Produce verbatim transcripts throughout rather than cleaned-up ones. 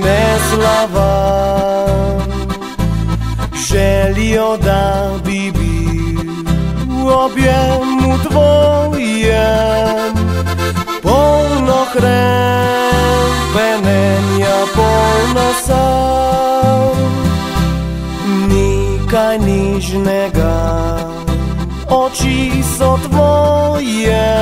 ne slava, željo da bi bil v objemu tvojem, polno hrepenenja, polno sanj, nikaj nižnega, oči so tvoje,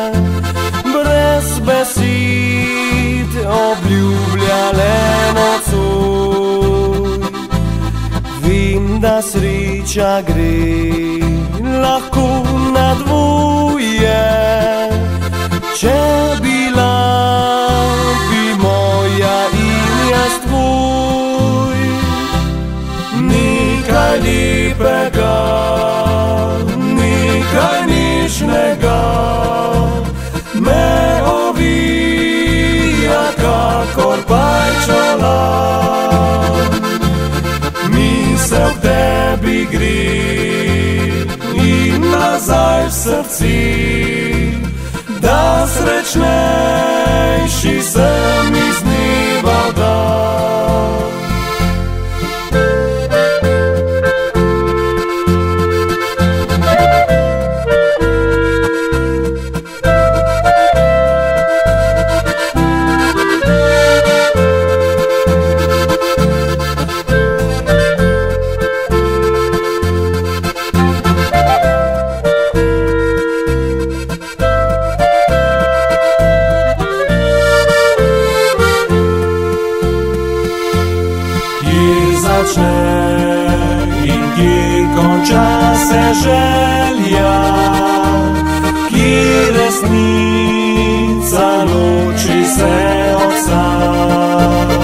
brez besed obljubljale nocoj. Vem, da sreča gre lahko na dvoje, če bila bi moja in jaz tvoj. Nekaj lepega, nekaj nežnega me ovija kakor pajčolan. Misel v tebi gre in nazaj v srci, da srečnejši sem iz dneva v dan. In kje konča se želja, kje resnica loči se od sanj.